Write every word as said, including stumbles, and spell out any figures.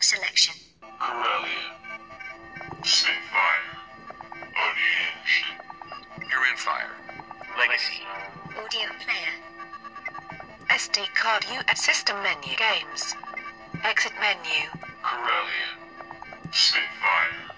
selection. Corellian. Spitfire. Unhinged. You're in fire. Legacy. Audio player. S D card U at system menu games. Exit menu. Corellian. Spitfire.